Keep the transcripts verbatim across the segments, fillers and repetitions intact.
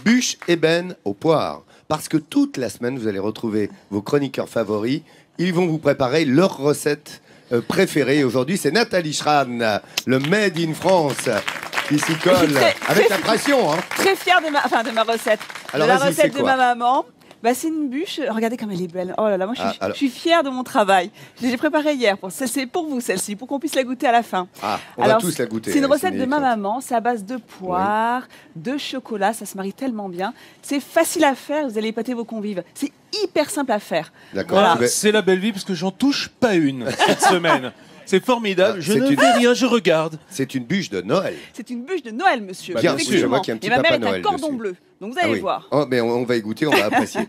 bûche ébène aux poires. Parce que toute la semaine, vous allez retrouver vos chroniqueurs favoris. Ils vont vous préparer leurs recettes euh, préférées. Aujourd'hui, c'est Nathalie Schran, le Made in France, qui s'y colle très, avec très, la pression. Hein. Très fière de ma, enfin, de ma recette. Alors, de la vas-y, recette c'est de quoi ma maman. Bah, c'est une bûche. Regardez comme elle est belle. Oh là là, moi je suis, Ah, alors- je suis fière de mon travail. Je l'ai préparée hier. Pour, c'est pour vous celle-ci, pour qu'on puisse la goûter à la fin. Ah, on Alors, va tous la goûter. C'est une avec recette de Cindy ma Leclerc. maman. C'est à base de poire, de chocolat. Ça se marie tellement bien. C'est facile à faire. Vous allez épater vos convives. C'est hyper simple à faire. D'accord. Voilà. Tu vas- C'est la belle vie parce que j'en touche pas une cette semaine. C'est formidable. Ah, je c'est ne une- fais rien, je regarde. C'est une bûche de Noël. C'est une bûche de Noël, monsieur. Bah, bien sûr, Effectivement. je vois qu'il y a un petit Et ma mère Papa est Noël un cordon dessus. bleu. Donc vous Ah allez oui. voir. Oh, mais on, on va y goûter, on va apprécier.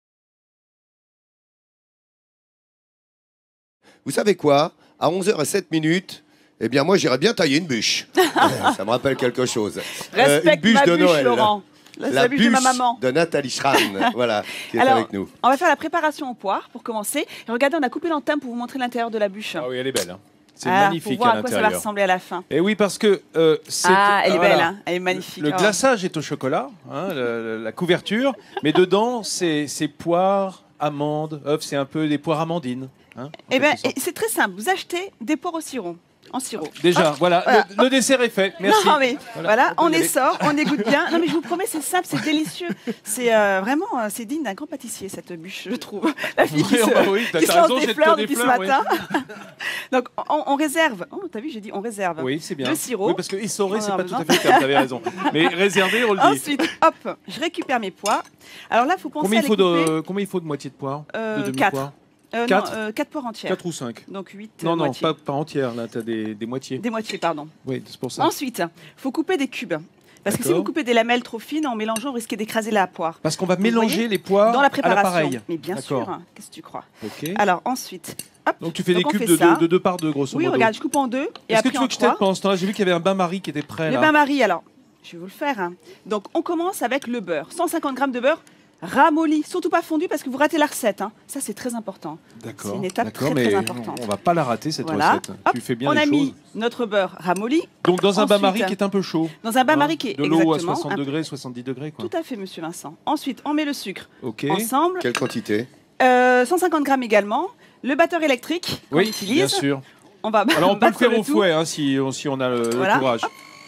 Vous savez quoi? À onze heures zéro sept minutes, eh bien moi j'irais bien tailler une bûche. Ça me rappelle quelque chose. Euh, une Respecte bûche ma de bûche, Noël. Laurent. C'est la, bûche de ma maman. de Nathalie Schran, voilà, qui est Alors, avec nous. on va faire la préparation aux poires pour commencer. Et regardez, on a coupé l'entame pour vous montrer l'intérieur de la bûche. Ah oui, elle est belle. hein. C'est Ah, magnifique pour voir à à quoi ça va l'intérieur. ressembler à la fin. Et oui, parce que euh, c'est. Ah, elle est voilà. belle, hein. Elle est magnifique. Le Oh. glaçage est au chocolat, hein, le- le- la couverture, mais dedans, c'est c'est poires, amandes, œufs, c'est un peu des poires amandines. hein, en Eh ben, quelque sorte. et c'est très simple. Vous achetez des poires au sirop, en sirop. Déjà, voilà, voilà. Le, le dessert est fait. Merci. Non, mais voilà, on peut on y aller. essore, on égoutte bien. Non, mais je vous promets, c'est simple, c'est délicieux. C'est euh, vraiment, euh, c'est digne d'un grand pâtissier, cette bûche, je trouve. La fille qui Oui, se, bah oui, t'as- qui t'as se lance raison, des jette-toi fleurs des depuis ce fleurs, matin. Donc, on, on réserve. Oh, t'as vu, j'ai dit on réserve. Oui, c'est bien. Le sirop. Oui, parce que essorer, On c'est en a pas tout besoin. à fait le terme, t'avais raison. Mais réserver, on le dit. Ensuite, hop, je récupère mes poires. Alors là, il faut penser Combien à il, les faut couper. de, combien il faut de moitié de poire Euh, De quatre. demi-poire Euh, quatre. non, euh, quatre poires entières. quatre ou cinq Donc huit Non, non, moitiés. pas, pas entière, là, t'as des, des moitiés. Des moitiés, pardon. Oui, c'est pour ça. Ensuite, il faut couper des cubes. Parce que si D'accord. vous coupez des lamelles trop fines, en mélangeant, vous risquez d'écraser la poire. Parce qu'on va Vous mélanger voyez les poires Dans la à préparation. l'appareil. Mais bien D'accord. sûr, qu'est-ce que tu crois? Ok. Alors ensuite, hop. Donc tu fais des donc on cubes fait de, ça. deux- de deux par deux, grosso Oui, modo. regarde, je coupe en deux et Est-ce que après tu veux en que je t'aide trois. pendant ce temps-là? J'ai vu qu'il y avait un bain-marie qui était prêt, Le là. bain-marie, alors, je vais vous le faire. hein. Donc on commence avec le beurre. cent cinquante grammes de beurre ramolli, surtout pas fondu parce que vous ratez la recette. hein. Ça, c'est très important. D'accord. C'est une étape D'accord, très, mais très importante. on va pas la rater, cette Voilà. recette. Hop, Tu fais bien on les a choses. mis notre beurre ramolli Donc dans un Ensuite, bain-marie qui est un peu chaud. dans un bain-marie hein, qui est De l'eau à exactement soixante un- degrés, soixante-dix degrés, quoi. Tout à fait, monsieur Vincent. Ensuite, on met le sucre Ok. ensemble. Quelle quantité? Euh, cent cinquante grammes également. Le batteur électrique qu'on Oui, utilise. bien sûr. On va Alors on peut le battre faire au tout. fouet, hein, si, si on a le, le Voilà. courage.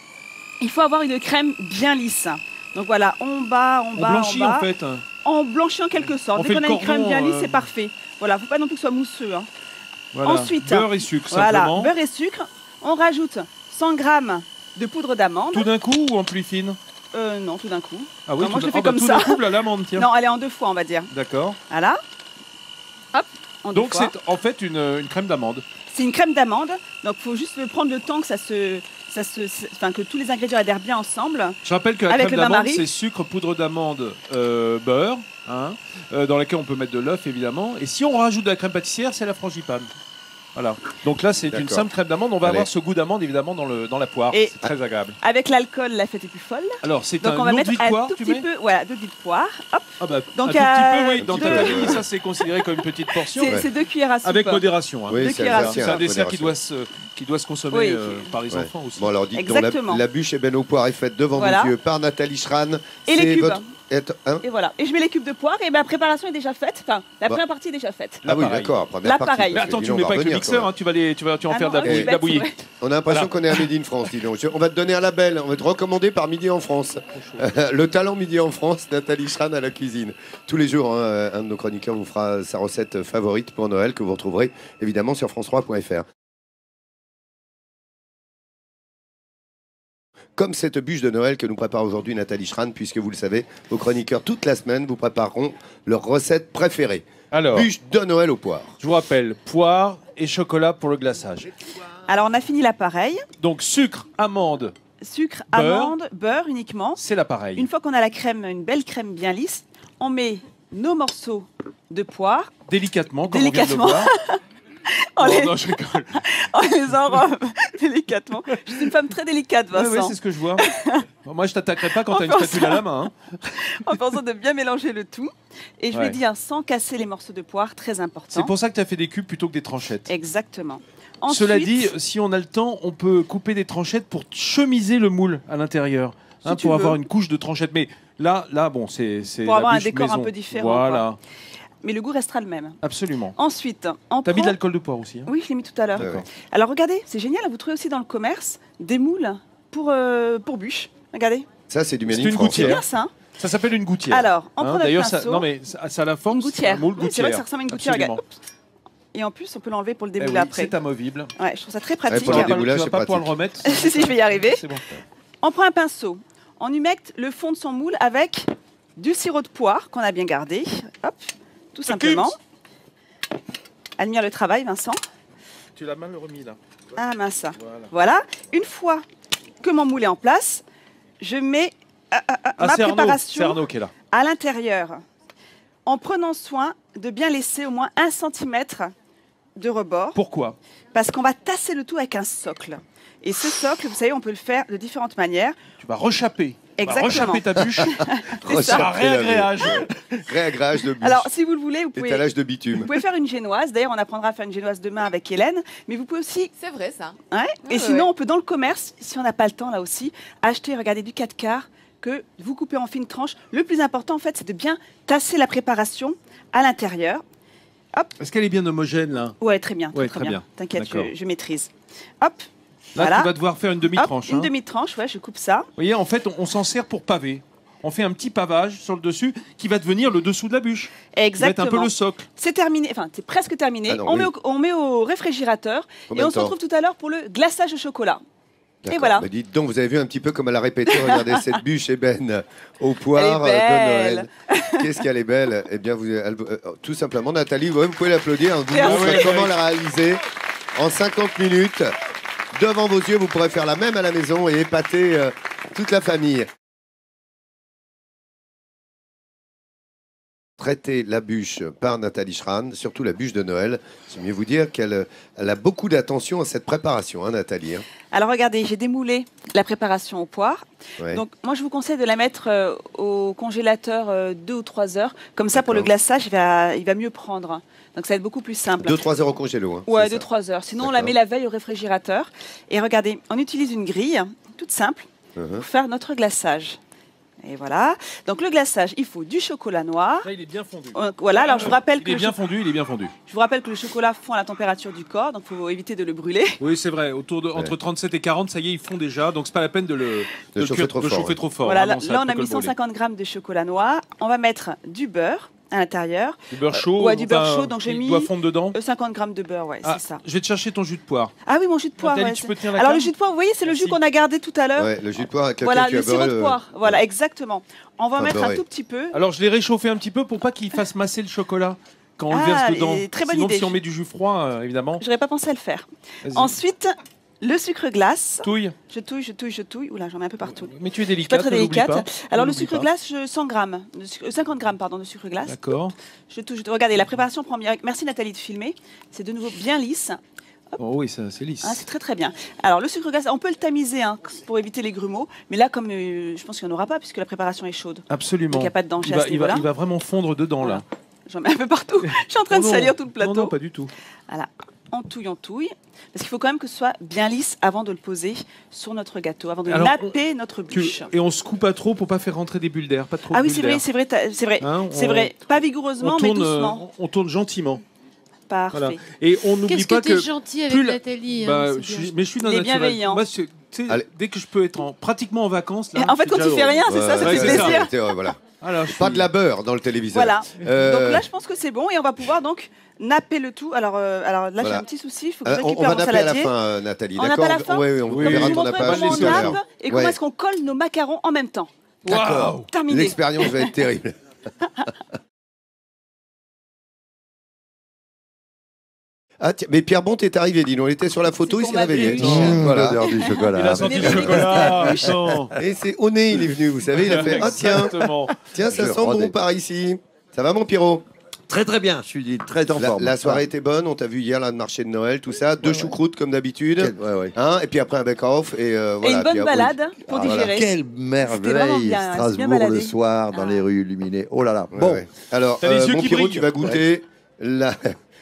Il faut avoir une crème bien lisse. Donc voilà, on bat, on On bat, blanchit on bat. en fait. hein. En blanchit en quelque sorte. On Dès fait qu'on le a une crème cordon, bien lisse, euh, c'est parfait. Voilà, faut pas non plus que ce soit mousseux. hein. Voilà. Ensuite, Beurre et sucre, Voilà, simplement. beurre et sucre. On rajoute cent grammes de poudre d'amande. Tout d'un coup ou en plus fine? Euh, non, tout d'un coup. Ah oui, Non, moi, tout je le d'un- fais ah bah, comme tout ça. d'un coup, là, l'amande, tiens. Non, elle est en deux fois, on va dire. D'accord. Voilà. Hop, en deux Donc fois. c'est en fait une, une crème d'amande. C'est une crème d'amande. Donc il faut juste prendre le temps que ça se, ça se, enfin que tous les ingrédients adhèrent bien ensemble. Je rappelle que la Avec crème le d'amande, bain-marie. c'est sucre, poudre d'amande, euh, beurre, hein, euh, dans laquelle on peut mettre de l'œuf évidemment. Et si on rajoute de la crème pâtissière, c'est la frangipane. Voilà. Donc là, c'est une D'accord. simple crème d'amande. On va Allez. avoir ce goût d'amande évidemment dans, le, dans la poire. Et- C'est très agréable. Avec l'alcool, la fête est plus folle. Alors, c'est Donc un on va eau de mettre vie de un poire, tout tu petit mets peu, voilà, deux petites poires. Hop, Ah bah, Donc, un tout euh, petit peu, oui. Dans deux- ta famille, ça c'est considéré comme une petite portion. c'est Ouais. c'est deux cuillères à soupe. Avec modération. hein. Oui, Deux c'est cuillères à un soupe. C'est un dessert qui modération. doit, se, qui doit se consommer Oui, euh, qui- par les Ouais. enfants aussi. Bon alors dites donc, la, Exactement. la bûche ébène aux poires est faite devant Voilà. vos yeux par Nathalie Schran. Et les C'est cubes. votre- est- hein Et voilà. Et je mets les cubes de poire et ma préparation est déjà faite. Enfin, la Bah. première partie est déjà faite. Ah oui, pareil. d'accord, première Là, partie. pareil. Mais parce que attends, tu sinon, ne mets on pas va avec le revenir, mixeur, quand hein, tu, vas les, tu, vas, tu vas en Ah faire non, de la, ah oui, bouillie- je de la vais bouillie. être- même. On a l'impression Voilà. qu'on est à Midi en France, dis donc. On va te donner à la belle, on va te recommander par Midi en France. Le talent Midi en France, Nathalie Schran à la cuisine. Tous les jours, hein, un de nos chroniqueurs vous fera sa recette favorite pour Noël que vous retrouverez évidemment sur france trois point f r. Comme cette bûche de Noël que nous prépare aujourd'hui Nathalie Schran, puisque vous le savez, vos chroniqueurs toute la semaine vous prépareront leurs recettes préférées. Alors, Bûche de Noël aux poires. je vous rappelle, poire et chocolat pour le glaçage. Alors on a fini l'appareil. Donc sucre, amande, Sucre, Beurre. amande, beurre uniquement. c'est l'appareil. Une fois qu'on a la crème, une belle crème bien lisse, on met nos morceaux de poire. Délicatement, comme Délicatement. on vient de le voir. On, Non, les, non, je rigole. on les enrobe délicatement. Je suis une femme très délicate, Ouais, Vincent. ouais, c'est ce que je vois. Bon, moi, je t'attaquerai pas quand On tu as une fait spatule ça. à la main. hein. En pensant de bien mélanger le tout. Et je Ouais. vais dire sans casser les morceaux de poire, très important. C'est pour ça que tu as fait des cubes plutôt que des tranchettes. Exactement. Cela Ensuite- dit, si on a le temps, on peut couper des tranchettes pour chemiser le moule à l'intérieur. hein, tu pour veux. avoir une couche de tranchette. Mais là, là bon, c'est c'est Pour la avoir un bûche décor un maison. peu différent, Voilà, Mais le goût restera le même. absolument. Ensuite, on T'as mis prend... de l'alcool de poire aussi. Hein. Oui, je l'ai mis tout à l'heure. Ouais, ouais. Alors regardez, c'est génial, vous trouvez aussi dans le commerce des moules pour, euh, pour bûches. Regardez, Ça, c'est du made C'est in une France. c'est gouttière. bien ça. Hein. Ça s'appelle une gouttière. Alors, on Hein, prend notre D'ailleurs, ça, pinceau, non mais ça, ça a la forme. une gouttière. c'est un moule Oui, c'est vrai que ça gouttière. ressemble à une gouttière. Absolument. Regarde. Hop. Et en plus, on peut l'enlever pour le Eh démouler oui, après. c'est amovible. Ouais, je trouve ça très Ouais, pratique. pour Tu le vas pas- démoulage, tu vas c'est pas pouvoir le pratique. remettre. si, si, je vais y arriver. C'est bon. On prend un pinceau. On humecte le fond de son moule avec du sirop de poire qu'on a bien gardé. Hop, tout simplement. Admire le travail, Vincent. Tu l'as mal remis là. Ah mince. Voilà. Voilà. Une fois que mon moule est en place, je mets euh, euh, euh, Ah, ma c'est Arnaud. C'est préparation Arnaud qui est là. à l'intérieur, en prenant soin de bien laisser au moins un centimètre de rebord, Pourquoi? parce qu'on va tasser le tout avec un socle. Et ce socle, vous savez, on peut le faire de différentes manières. Tu vas rechapper. Tu vas Exactement. rechapper ta bûche. C'est ça. Ça Rechaper la réagréage. bûche. Réagrage de bûche. Alors, si vous le voulez, vous pouvez, Étalage de vous bitume. pouvez faire une génoise. D'ailleurs, on apprendra à faire une génoise demain avec Hélène. Mais vous pouvez aussi... C'est vrai ça. Ouais. Ouais, Et ouais, sinon, ouais. on peut, dans le commerce, si on n'a pas le temps, là aussi, acheter, regardez, du quatre quarts que vous coupez en fines tranches. Le plus important, en fait, c'est de bien tasser la préparation à l'intérieur. Est-ce qu'elle est bien homogène là? Ouais, très bien, très, Ouais, très très bien. bien. T'inquiète, D'accord. je, je maîtrise. Hop, Là, voilà. tu vas devoir faire une Hop, demi-tranche. une hein. demi-tranche, ouais, je coupe ça. Vous voyez, en fait, on, on s'en sert pour paver. On fait un petit pavage sur le dessus qui va devenir le dessous de la bûche. Qui va être Exactement. un peu le socle. C'est terminé, enfin, c'est presque terminé. Ah non, on, oui. met au, on met au réfrigérateur Combien et on de se temps retrouve tout à l'heure pour le glaçage au chocolat. D'accord. voilà. Bah, dites donc, vous avez vu un petit peu comme elle a répété, regardez cette bûche ébène aux poires Elle est euh, de belle. Noël. Qu'est-ce qu'elle est belle. Eh bien, vous, elle- euh, tout simplement, Nathalie, vous, vous pouvez l'applaudir. On vous Merci. montre Ouais, comment ouais. la réaliser en cinquante minutes. Devant vos yeux, vous pourrez faire la même à la maison et épater euh, toute la famille. Traiter la bûche par Nathalie Schran, surtout la bûche de Noël. C'est mieux vous dire qu'elle elle a beaucoup d'attention à cette préparation, hein, Nathalie. hein. Alors regardez, j'ai démoulé la préparation aux poires. Ouais. Donc moi je vous conseille de la mettre euh, au congélateur euh, deux ou trois heures. Comme ça pour le D'accord. glaçage, il va, il va mieux prendre. Donc ça va être beaucoup plus simple. deux trois heures au congélo. Hein, Ouais, c'est deux ça. trois heures. Sinon on la D'accord. met la veille au réfrigérateur. Et regardez, on utilise une grille toute simple Mhm. pour faire notre glaçage. Et voilà. Donc le glaçage, il faut du chocolat noir. Là, il est bien fondu. Euh, Voilà, alors je vous rappelle Il que est le bien cho- fondu, il est bien fondu. je vous rappelle que le chocolat fond à la température du corps, donc il faut éviter de le brûler. Oui, c'est vrai. Autour de, entre trente-sept et quarante, ça y est, ils font déjà. Donc, c'est pas la peine de le De le chauffer cuire- trop de fort, chauffer ouais. trop fort. Voilà, hein, là, non, ça là, on peut a mis le brûler. cent cinquante grammes de chocolat noir. On va mettre du beurre à l'intérieur. Du beurre chaud. ouais, du beurre enfin, chaud, donc j'ai il mis- doit fondre dedans. Euh, cinquante grammes de beurre, ouais, Ah, c'est ça. je vais te chercher ton jus de poire. Ah oui, mon jus de poire. Nathalie, ouais, tu c'est- peux tenir la Alors le canne jus de poire, vous voyez, c'est le jus Merci. qu'on a gardé tout à l'heure. Ouais, le jus de poire avec lequel Voilà, tu le as sirop beurré de le- poire. Voilà, exactement. On va en Enfin, mettre beurré. un tout petit peu. Alors, je l'ai réchauffé un petit peu pour pas qu'il fasse masser le chocolat quand on le Ah, verse dedans. et très bonne Sinon, idée. si on met du jus froid, euh, évidemment. J'aurais pas pensé à le faire. Vas-y. Ensuite, le sucre glace. Touille. Je touille, je touille, je touille. Oula, j'en mets un peu partout. Mais tu es Je suis délicate. pas très ne l'oublie délicate. pas. Alors Ne le l'oublie sucre pas. glace, je- cent grammes, de sucre- euh, cinquante grammes pardon de sucre glace. D'accord. Je touche, je touche. Regardez, la préparation prend bien. Merci Nathalie de filmer. C'est de nouveau bien lisse. Oh oui, ça, c'est lisse. Hein, c'est très très bien. Alors le sucre glace, on peut le tamiser hein, pour éviter les grumeaux, mais là comme euh, je pense qu'il n'y en aura pas puisque la préparation est chaude. Absolument. Donc il n'y a pas de danger il à va, ce il, va, niveau-là. il va vraiment fondre dedans, là. J'en mets un peu partout. Je suis en train de Oh non. salir tout le plateau. Non, non, pas du tout. Voilà, on touille, on touille. Parce qu'il faut quand même que ce soit bien lisse avant de le poser sur notre gâteau, avant de Alors, napper notre Tu- bûche. Et on se coupe pas trop pour pas faire rentrer des bulles d'air. Pas trop Ah de oui, bulles c'est vrai, d'air. c'est vrai, t'as- c'est vrai. Hein, C'est on- vrai. Pas On vigoureusement, mais tourne, euh, doucement. on tourne gentiment. Parfait. Voilà. Et on n'oublie Qu'est-ce que pas t'es que. gentil avec plus la- Nathalie. hein, Bah, c'est je bien. suis- mais je suis d'un Il est naturel. bienveillant. Moi, c'est- tu sais, Allez. dès que je peux être en, pratiquement en vacances. Là, Et en fait, c'est quand déjà tu fais heureux. rien, c'est ça, ça Ouais, fait c'est ça. plaisir. C'était- ouais, voilà. Voilà, je Pas suis- de la beurre dans le téléviseur. Voilà. Euh, Donc là, je pense que c'est bon et on va pouvoir donc napper le tout. Alors, euh, alors là, j'ai Voilà. un petit souci. Il faut que euh, je on, on récupère va mon napper à la saladier. fin, euh, Nathalie. On nappe D'accord à la fin Oui, oui, on Oui, verra oui. Je vous ton montrerai nappage comment on tout à l'heure. nappe et Ouais. comment est-ce qu'on colle nos macarons en même temps. D'accord. Waouh. Terminé. L'expérience va être terrible. Ah, tiens, mais Pierre Bont est arrivé, dis donc. Il était sur la photo, C'est il pour s'est ma réveillé. bûche. Mmh, voilà. L'odeur du Il a chocolat. senti Il le est venu chocolat. tester la attends. Et c'est au nez, il est venu, vous savez. Il a fait, ah tiens, Exactement. tiens, ça Je sent rendais. bon par ici. Ça va, mon Pierrot? Très très bien, je suis très en La, forme. la soirée était bonne, on t'a vu hier, là, le marché de Noël, tout ça. Deux Ouais, choucroutes, comme d'habitude. Quel- ouais, ouais. Hein, et puis après un bake-off. Et, euh, Et voilà, une bonne puis après- balade pour Ah, voilà. digérer. Quelle C'était vraiment merveille, bien, on s'est bien Strasbourg baladé. le soir dans Ah. les rues illuminées. Oh là là. Ouais, Bon, ouais. Alors, T'as les euh, yeux mon qui Pierrot, brillent. tu vas goûter la,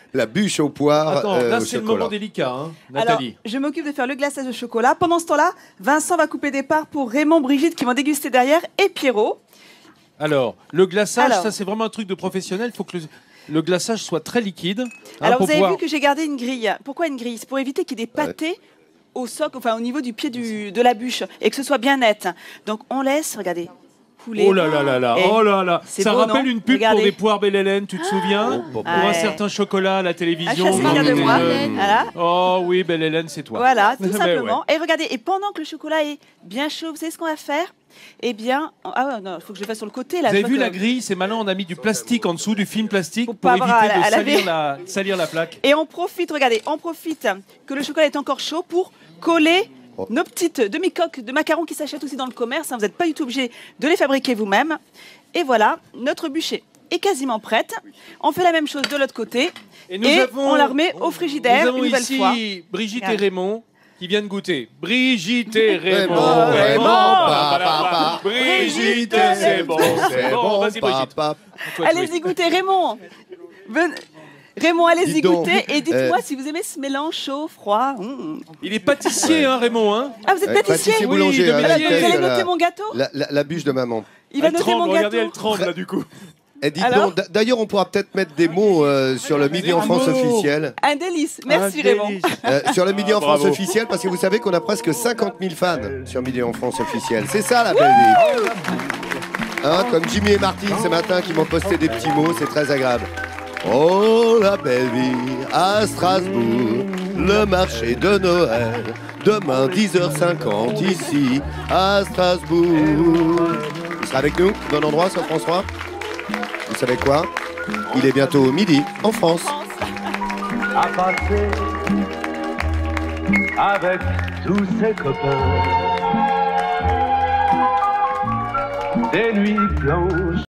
la bûche aux poires. Attends, euh, là au c'est le chocolat. moment délicat, hein, Alors, Nathalie. je m'occupe de faire le glaçage de chocolat. Pendant ce temps-là, Vincent va couper des parts pour Raymond, Brigitte qui vont déguster derrière et Pierrot. Alors, le glaçage, Alors. ça c'est vraiment un truc de professionnel. Il faut que le, le glaçage soit très liquide. hein, Alors pour vous avez pouvoir- vu que j'ai gardé une grille. Pourquoi une grille? C'est pour éviter qu'il y ait des pâtés au socle, enfin au niveau du pied du, de la bûche et que ce soit bien net. Donc on laisse, regardez, couler. Oh là là là là, Et oh là là. c'est Ça beau, rappelle non? une pub Regardez. pour des poires Belle Hélène, tu te souviens? Oh, Pour Ah un ouais. certain chocolat à la Ah, télévision. je suis fière de Mmh. moi. Euh, Voilà. Oh oui, Belle Hélène, c'est toi. Voilà, tout Mais simplement. Et regardez, et pendant que le chocolat est bien chaud, vous savez ce qu'on va faire? Eh bien, ah ouais, non, il faut que je le fasse sur le côté. Là, Vous je avez vois vu que- la grille? C'est malin, on a mis du plastique en dessous, du film plastique, Pour pour, pas éviter avoir à de la- à salir laver. la, salir la plaque. Et on profite, regardez, on profite que le chocolat est encore chaud pour coller Oh. nos petites demi-coques de macarons qui s'achètent aussi dans le commerce. hein. Vous n'êtes pas du tout obligé de les fabriquer vous-même. Et voilà, notre bûcher est quasiment prête. On fait la même chose de l'autre côté. Et, nous Et avons, on la remet au frigidaire nous avons une nouvelle ici fois. Brigitte et Regarde. Raymond qui viennent goûter. Brigitte et Raymond. Raymond, Raymond, pa, pa, pa. Brigitte, Brigitte, c'est bon, c'est bon. Vas-y, Brigitte. papa. Toi, Allez-y goûter, Raymond. Ven- Raymond, allez-y Dis donc, goûter et dites-moi euh, si vous aimez ce mélange chaud, froid. Mmh. Il est pâtissier, hein, Raymond. Hein. Ah, vous êtes Ouais, pâtissier, pâtissier Oui, boulanger. de hein, métier. la Alors, donc, vous tête, allez la- noter mon gâteau. la, la- la bûche de maman. Il va Elle noter tremble, mon regardez, gâteau. elle tremble là du coup. Et dites Alors donc, d- d'ailleurs, on pourra peut-être mettre des mots euh, sur le Midi en Un France mot. officiel. Un délice. Merci Un Raymond. délice. Euh, sur le Midi Ah, en France bravo. officiel, parce que vous savez qu'on a presque cinquante mille fans sur Midi en France officiel. C'est ça la belle vie. Hein, comme Jimmy et Martine ce matin qui m'ont posté des petits mots, c'est très agréable. Oh la belle vie à Strasbourg, le marché de Noël. Demain dix heures cinquante ici à Strasbourg. Vous serez avec nous, bon endroit sur France trois. Vous savez quoi? Il est bientôt midi en France. à passer avec tous ses copains. Des nuits blanches.